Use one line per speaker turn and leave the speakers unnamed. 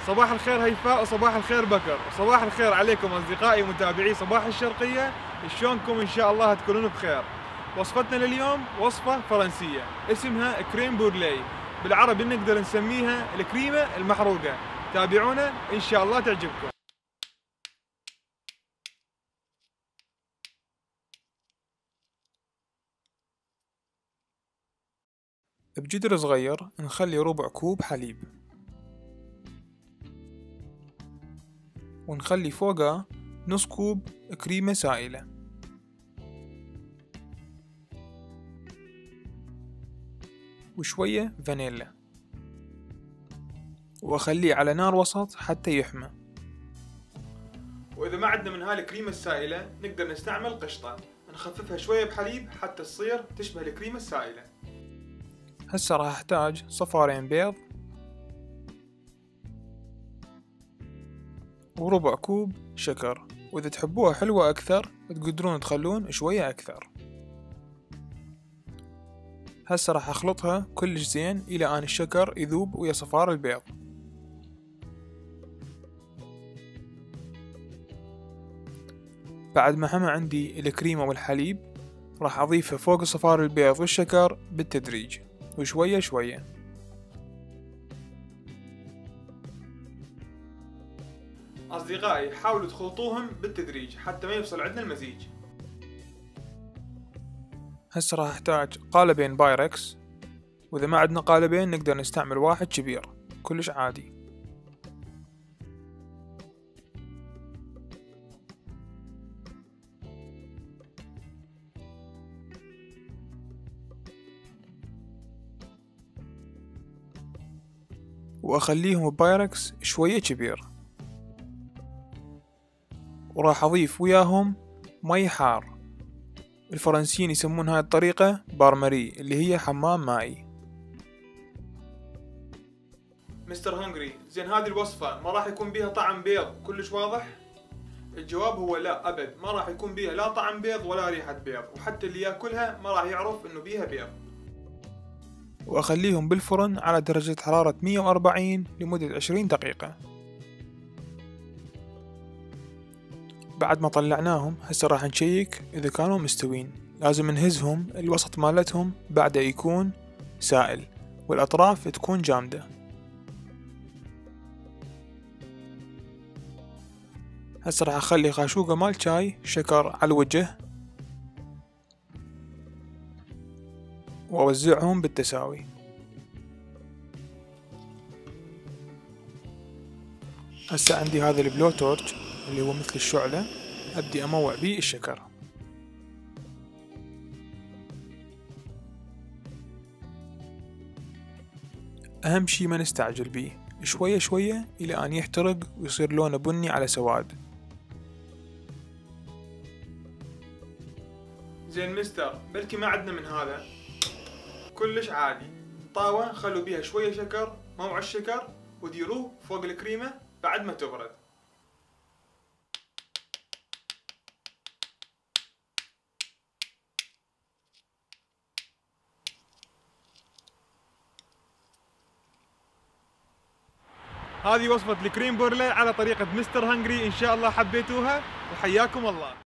صباح الخير هيفاء وصباح الخير بكر، وصباح الخير عليكم أصدقائي متابعي صباح الشرقية. شلونكم؟ إن شاء الله تكونون بخير. وصفتنا لليوم وصفة فرنسية اسمها كريم بورلي، بالعربي نقدر نسميها الكريمة المحروقة. تابعونا إن شاء الله تعجبكم.
بجدر صغير نخلي ربع كوب حليب، ونخلي فوقه نص كوب كريمة سائلة، وشوية فانيلا، وأخليه على نار وسط حتى يحمى.
وإذا ما عندنا من هالكريمة السائلة نقدر نستعمل قشطة، نخففها شوية بحليب حتى تصير تشبه الكريمة السائلة.
هسه راح أحتاج صفارين بيض، وربع كوب شكر، وإذا تحبوها حلوة أكثر تقدرون تخلون شوية أكثر. هسه راح أخلطها كلش زين إلى أن الشكر يذوب ويا صفار البيض. بعد ما حمى عندي الكريمة والحليب راح أضيفها فوق صفار البيض والشكر بالتدريج وشوية شوية.
أصدقائي حاولوا تخلطوهم بالتدريج حتى ما يفصل عندنا المزيج.
هسه راح أحتاج قالبين بايركس، وإذا ما عندنا قالبين نقدر نستعمل واحد كبير كلش عادي. وأخليهم بايركس شوية كبير، وراح أضيف وياهم مي حار. الفرنسيين يسمون هاي الطريقة بارمري، اللي هي حمام مائي.
مستر هنغري، زين هذه الوصفة ما راح يكون بيها طعم بيض كلش واضح؟ الجواب هو لا أبد، ما راح يكون بيها لا طعم بيض ولا ريحة بيض، وحتى اللي ياكلها ما راح يعرف إنه بيها بيض.
وأخليهم بالفرن على درجة حرارة 140 لمدة 20 دقيقة. بعد ما طلعناهم هسه راح نشيك إذا كانوا مستوين. لازم نهزهم الوسط مالتهم بعد يكون سائل، والأطراف تكون جامدة. هسه راح أخلي خاشوقة مال شاي شكر على الوجه، وأوزعهم بالتساوي. هسه عندي هذا البلو تورش اللي هو مثل الشعلة، أبدي أموع بيه الشكر. أهم شي ما نستعجل بيه، شوية شوية إلى أن يحترق ويصير لونه بني على سواد.
زين مستر، بلكي ما عندنا من هذا. كلش عادي، طاوة خلوا بيها شوية شكر، موع الشكر، وديروه فوق الكريمة بعد ما تبرد. هذه وصفة الكريم بورلي على طريقة مستر هنغري، إن شاء الله حبيتوها وحياكم الله.